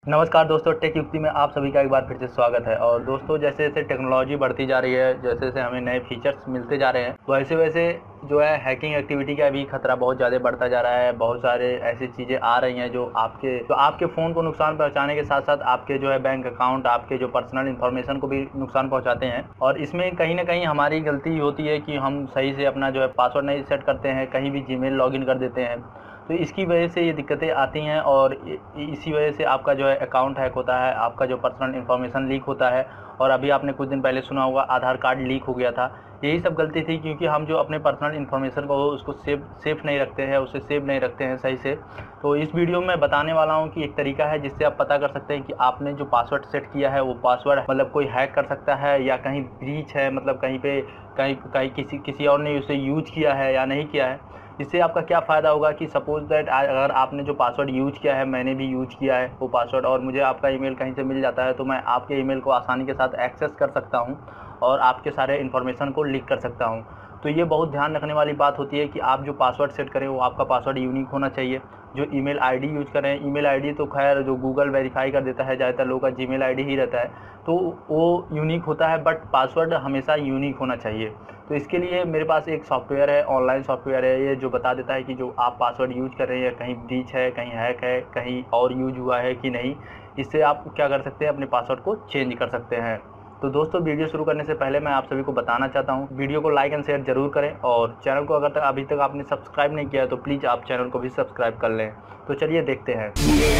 नमस्कार दोस्तों, टेक युक्ति में आप सभी का एक बार फिर से स्वागत है। और दोस्तों, जैसे जैसे टेक्नोलॉजी बढ़ती जा रही है, जैसे जैसे हमें नए फीचर्स मिलते जा रहे हैं, वैसे वैसे जो है हैकिंग एक्टिविटी का भी खतरा बहुत ज़्यादा बढ़ता जा रहा है। बहुत सारे ऐसी चीज़ें आ रही हैं जो आपके फ़ोन को नुकसान पहुंचाने के साथ साथ आपके जो है बैंक अकाउंट, आपके जो पर्सनल इन्फॉर्मेशन को भी नुकसान पहुंचाते हैं। और इसमें कहीं ना कहीं हमारी गलती होती है कि हम सही से अपना जो है पासवर्ड नहीं सेट करते हैं, कहीं भी जीमेल लॉगिन कर देते हैं। तो इसकी वजह से ये दिक्कतें आती हैं और इसी वजह से आपका जो है अकाउंट हैक होता है, आपका जो पर्सनल इन्फॉर्मेशन लीक होता है। और अभी आपने कुछ दिन पहले सुना होगा, आधार कार्ड लीक हो गया था। यही सब गलती थी, क्योंकि हम जो अपने पर्सनल इन्फॉर्मेशन को उसको सेफ नहीं रखते हैं, उसे सेव नहीं रखते हैं सही से। तो इस वीडियो में बताने वाला हूँ कि एक तरीका है जिससे आप पता कर सकते हैं कि आपने जो पासवर्ड सेट किया है वो पासवर्ड मतलब कोई हैक कर सकता है या कहीं ब्रीच है, मतलब कहीं पे कहीं किसी और ने उसे यूज किया है या नहीं किया है। इससे आपका क्या फ़ायदा होगा कि सपोज़ दैट अगर आपने जो पासवर्ड यूज किया है, मैंने भी यूज किया है वो पासवर्ड, और मुझे आपका ईमेल कहीं से मिल जाता है, तो मैं आपके ईमेल को आसानी के साथ एक्सेस कर सकता हूं और आपके सारे इन्फॉर्मेशन को लीक कर सकता हूं। तो ये बहुत ध्यान रखने वाली बात होती है कि आप जो पासवर्ड सेट करें वो आपका पासवर्ड यूनिक होना चाहिए। जो ईमेल आईडी यूज करें, ईमेल आईडी तो खैर जो गूगल वेरीफाई कर देता है, ज़्यादातर लोगों का जीमेल आईडी ही रहता है, तो वो यूनिक होता है, बट पासवर्ड हमेशा यूनिक होना चाहिए। तो इसके लिए मेरे पास एक सॉफ्टवेयर है, ऑनलाइन सॉफ्टवेयर है ये, जो बता देता है कि जो आप पासवर्ड यूज कर रहे हैं कहीं ब्रीच है, कहीं हैक है, कहीं और यूज हुआ है कि नहीं। इससे आप क्या कर सकते हैं, अपने पासवर्ड को चेंज कर सकते हैं। तो दोस्तों, वीडियो शुरू करने से पहले मैं आप सभी को बताना चाहता हूं, वीडियो को लाइक एंड शेयर जरूर करें, और चैनल को अगर अभी तक आपने सब्सक्राइब नहीं किया है तो प्लीज़ आप चैनल को भी सब्सक्राइब कर लें। तो चलिए देखते हैं।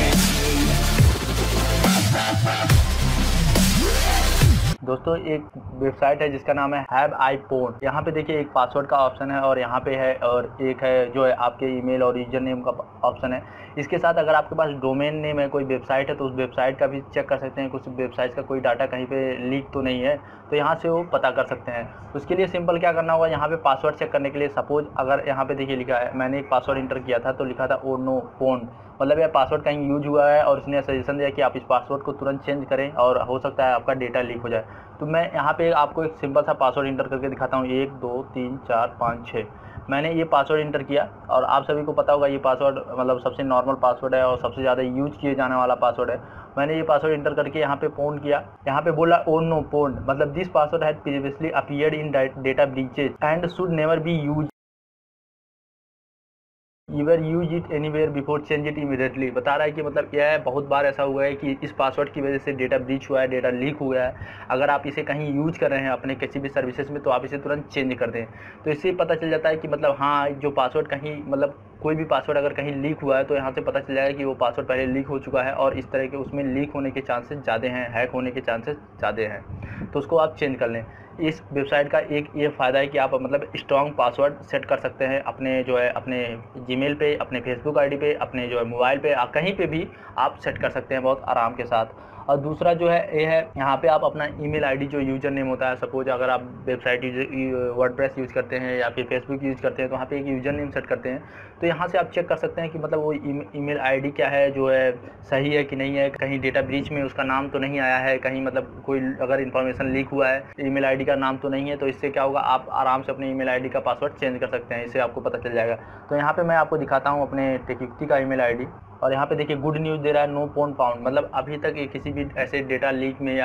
दोस्तों, एक वेबसाइट है जिसका नाम है HaveIPhone। यहाँ पे देखिए एक पासवर्ड का ऑप्शन है और यहाँ पे है, और एक है जो है आपके ईमेल और यूजर नेम का ऑप्शन है। इसके साथ अगर आपके पास डोमेन नेम है, कोई वेबसाइट है, तो उस वेबसाइट का भी चेक कर सकते हैं, कुछ वेबसाइट का कोई डाटा कहीं पे लीक तो नहीं है, तो यहाँ से वो पता कर सकते हैं। उसके लिए सिंपल क्या करना होगा, यहाँ पे पासवर्ड चेक करने के लिए सपोज अगर यहाँ पे देखिए लिखा है, मैंने एक पासवर्ड इंटर किया था तो लिखा था ओ नो फोन, मतलब यह पासवर्ड कहीं यूज हुआ है और उसने सजेशन दिया कि आप इस पासवर्ड को तुरंत चेंज करें और हो सकता है आपका डेटा लीक हो जाए। तो मैं यहाँ पे आपको एक सिंपल सा पासवर्ड इंटर करके दिखाता हूँ, 1 2 3 4 5 6। मैंने ये पासवर्ड इंटर किया और आप सभी को पता होगा ये पासवर्ड मतलब सबसे नॉर्मल पासवर्ड है और सबसे ज़्यादा यूज किए जाने वाला पासवर्ड है। मैंने ये पासवर्ड इंटर करके यहाँ पे पोन किया, यहाँ पे बोला ओ नो पोन, मतलब this password had previously appeared in data breaches and should never be use ever use it anywhere before change it immediately. बता रहा है कि मतलब यह बहुत बार ऐसा हुआ है कि इस पासवर्ड की वजह से डेटा ब्रीच हुआ है, डेटा लीक हुआ है। अगर आप इसे कहीं यूज कर रहे हैं अपने किसी भी सर्विसेज में, तो आप इसे तुरंत चेंज कर दें। तो इससे पता चल जाता है कि मतलब हाँ, जो पासवर्ड कहीं मतलब कोई भी पासवर्ड अगर कहीं लीक हुआ है तो यहाँ से पता चल जाएगा कि वो पासवर्ड पहले लीक हो चुका है और इस तरह के उसमें लीक होने के चांसेस ज़्यादा हैं, हैक होने के चांसेस ज़्यादा हैं, तो उसको आप चेंज कर लें। इस वेबसाइट का एक ये फ़ायदा है कि आप मतलब स्ट्रॉन्ग पासवर्ड सेट कर सकते हैं अपने जो है अपने जीमेल पे, अपने फेसबुक आईडी पे, अपने जो है मोबाइल पे, कहीं पे भी आप सेट कर सकते हैं बहुत आराम के साथ। और दूसरा जो है ये है, यहाँ पे आप अपना ईमेल आईडी जो यूज़र नेम होता है, सपोज अगर आप वेबसाइट वर्डप्रेस यूज़ करते हैं या फिर फेसबुक यूज़ करते हैं तो वहाँ पे एक यूज़र नेम सेट करते हैं। तो यहाँ से आप चेक कर सकते हैं कि मतलब वो ईमेल आईडी क्या है, जो है सही है कि नहीं है, कहीं डेटा ब्रीच में उसका नाम तो नहीं आया है, कहीं मतलब कोई अगर इन्फॉर्मेशन लीक हुआ है, ईमेल आईडी का नाम तो नहीं है। तो इससे क्या होगा, आप आराम से अपने ईमेल आईडी का पासवर्ड चेंज कर सकते हैं, इससे आपको पता चल जाएगा। तो यहाँ पे मैं आपको दिखाता हूँ अपने टेक युक्ति का ईमेल आईडी, और यहाँ पे देखिए गुड न्यूज़ दे रहा है, नो फोन फाउंड, मतलब अभी तक ये किसी भी ऐसे डेटा लीक में या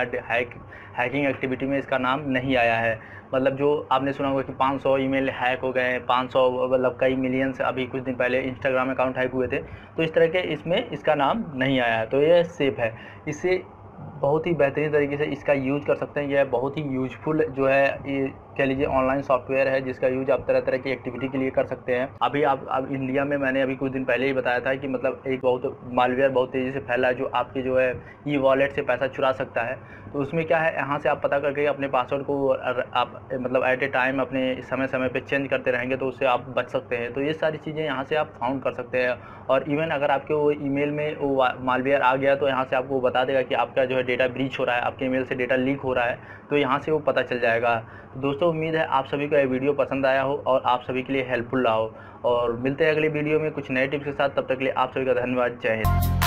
हैकिंग एक्टिविटी में इसका नाम नहीं आया है। मतलब जो आपने सुना होगा कि 500 ईमेल हैक हो गए हैं, 500 मतलब कई मिलियंस, अभी कुछ दिन पहले इंस्टाग्राम अकाउंट हैक हुए थे, तो इस तरह के इसमें इसका नाम नहीं आया है, तो ये सेफ़ है। इससे बहुत ही बेहतरीन तरीके से इसका यूज़ कर सकते हैं। यह बहुत ही यूजफुल जो है, ये कह लीजिए ऑनलाइन सॉफ्टवेयर है जिसका यूज आप तरह तरह की एक्टिविटी के लिए कर सकते हैं। अभी अब इंडिया में मैंने अभी कुछ दिन पहले ही बताया था कि मतलब एक बहुत मालवेयर बहुत तेज़ी से फैला है जो आपके जो है ई वॉलेट से पैसा चुरा सकता है। तो उसमें क्या है, यहाँ से आप पता करके अपने पासवर्ड को आप मतलब एट ए टाइम अपने समय समय पे चेंज करते रहेंगे तो उससे आप बच सकते हैं। तो ये सारी चीज़ें यहाँ से आप फाउंड कर सकते हैं। और इवन अगर आपके वो ईमेल में वो मालवेयर आ गया तो यहाँ से आपको बता देगा कि आपका जो है डेटा ब्रीच हो रहा है, आपके ईमेल से डेटा लीक हो रहा है, तो यहाँ से वो पता चल जाएगा। दोस्तों, उम्मीद है आप सभी को यह वीडियो पसंद आया हो और आप सभी के लिए हेल्पफुल रहा हो, और मिलते हैं अगली वीडियो में कुछ नए टिप्स के साथ। तब तक के लिए आप सभी का धन्यवाद। जय हिंद।